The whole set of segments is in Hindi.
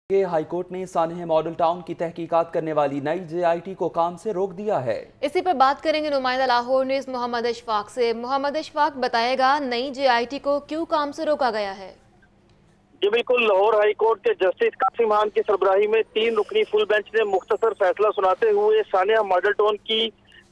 के हाईकोर्ट ने सानेह मॉडल टाउन की तहकीकात करने वाली नई JIT को काम से रोक दिया है। इसी पर बात करेंगे नुमाइंदा लाहौर न्यूज़ मोहम्मद अशफाक से। मोहम्मद अशफाक, बताएगा नई JIT को क्यों काम से रोका गया है? जी बिल्कुल, लाहौर हाई कोर्ट के जस्टिस कासिम खान की सरबराही में 3 रुकनी फुल बेंच ने मुख्तसर फैसला सुनाते हुए सानेह मॉडल टाउन की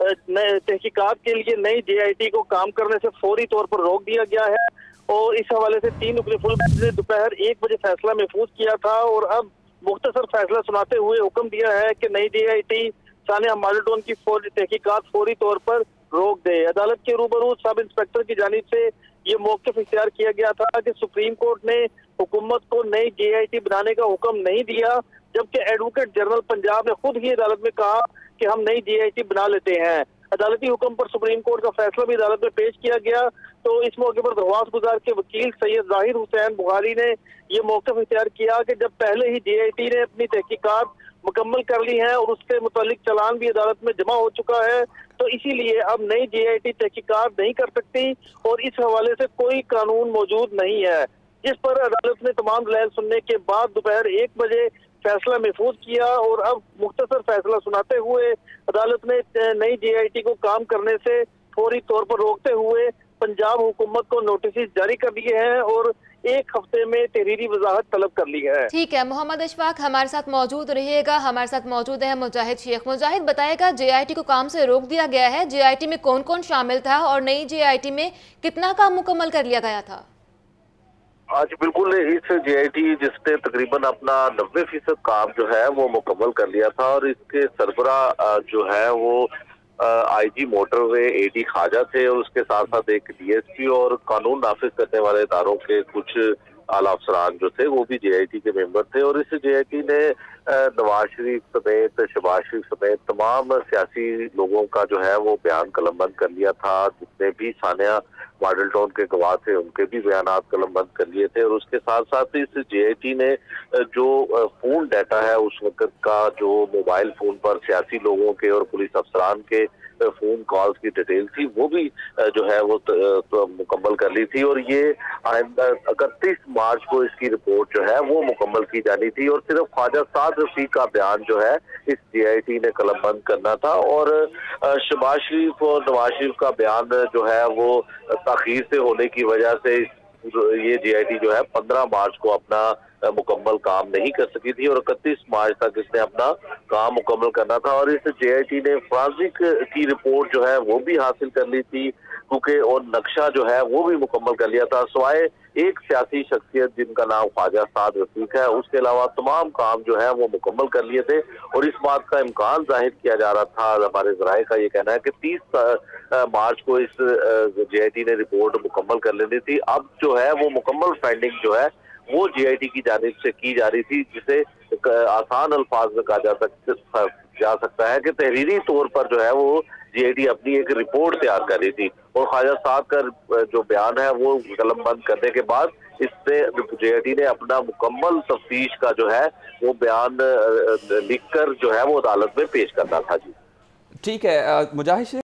तहकीकात के लिए नई JIT को काम करने से फौरी तौर पर रोक दिया गया है। और इस हवाले से 3 रुकनी फुल बेंच ने दोपहर 1 बजे फैसला महफूज किया था और अब मुख्तसर फैसला सुनाते हुए हुक्म दिया है कि नई JIT सानेह मॉडल टाउन की तहकीकात फौरी तौर पर रोक दे। अदालत के रूबरू सब इंस्पेक्टर की जानिब से ये मौक़िफ़ इख्तियार किया गया था कि सुप्रीम कोर्ट ने हुकूमत को नई JIT बनाने का हुक्म नहीं दिया, जबकि एडवोकेट जनरल पंजाब ने खुद ही अदालत में कहा कि हम नई JIT बना लेते हैं। अदालती हुक्म पर सुप्रीम कोर्ट का फैसला भी अदालत में पेश किया गया। तो इस मौके पर दरख्वास्त गुजार के वकील सैयद जाहिर हुसैन बुखारी ने यह मौक़िफ़ इख्तियार किया कि जब पहले ही JIT ने अपनी तहकीकात मुकम्मल कर ली है और उससे मुतालिक चालान भी अदालत में जमा हो चुका है, तो इसीलिए अब नई JIT तहकीकात नहीं कर सकती और इस हवाले से कोई कानून मौजूद नहीं है। जिस पर अदालत ने तमाम दलील सुनने के बाद दोपहर 1 बजे फैसला महफूज किया और अब मुख्तसर फैसला सुनाते हुए अदालत ने नई JIT को काम करने से फौरी तौर पर रोकते हुए पंजाब हुकूमत को नोटिस जारी कर दिए हैं और 1 हफ्ते में तहरीरी वजाहत तलब कर ली है। ठीक है मोहम्मद अशफाक, हमारे साथ मौजूद रहिएगा। हमारे साथ मौजूद है मुजाहिद शेख। मुजाहिद, बताएगा JIT को काम से रोक दिया गया है, JIT में कौन कौन शामिल था और नई JIT में कितना काम मुकम्मल कर लिया गया था? आज बिल्कुल इस JIT जिसने तकरीबन अपना 90% काम जो है वो मुकम्मल कर लिया था और इसके सरबरा जो है वो IG मोटरवे AD ख्वाजा थे और उसके साथ साथ एक DSP और कानून नाफिज करने वाले इदारों के कुछ आला अफसरान जो थे वो भी JIT के मेंबर थे। और इस JIT ने नवाज शरीफ समेत, शहबाज शरीफ समेत तमाम सियासी लोगों का जो है वो बयान कलमबंद कर लिया था। जितने भी सानेह मॉडल टाउन के गवाह थे उनके भी बयानात कलमबंद कर लिए थे। और उसके साथ साथ इस JIT ने जो फोन डाटा है उस वक्त का, जो मोबाइल फोन पर सियासी लोगों के और पुलिस अफसरान के फोन कॉल्स की डिटेल थी वो भी जो है वो मुकम्मल कर ली थी। और ये आइंदा 31 मार्च को इसकी रिपोर्ट जो है वो मुकम्मल की जानी थी और सिर्फ ख्वाजा साद रफीक का बयान जो है इस JIT ने कलमबंद करना था। और शहबाज शरीफ और नवाज शरीफ का बयान जो है वो ताखीर से होने की वजह से ये JIT जो है 15 मार्च को अपना मुकम्मल काम नहीं कर सकी थी और 31 मार्च तक इसने अपना काम मुकम्मल करना था। और इस JIT ने फॉरेंसिक की रिपोर्ट जो है वो भी हासिल कर ली थी क्योंकि और नक्शा जो है वो भी मुकम्मल कर लिया था। सिवाय एक सियासी शख्सियत जिनका नाम ख्वाजा साद रफीक है, उसके अलावा तमाम काम जो है वो मुकम्मल कर लिए थे। और इस बात का इम्कान जाहिर किया जा रहा था, हमारे ज़राए का ये कहना है कि 30 मार्च को इस JIT ने रिपोर्ट मुकम्मल कर लेनी थी। अब जो है वो मुकम्मल फंडिंग जो है वो JIT की जानिब से की जा रही थी, जिसे आसान अल्फाज में कहा जा सकता है कि तहरीरी तौर पर जो है वो JIT अपनी एक रिपोर्ट तैयार कर रही थी। और ख्वाजा साद का जो बयान है वो कलमबंद करने के बाद इससे JIT ने अपना मुकम्मल तफ्तीश का जो है वो बयान लिखकर जो है वो अदालत में पेश करना था। जी ठीक है मुजाहिद शेख।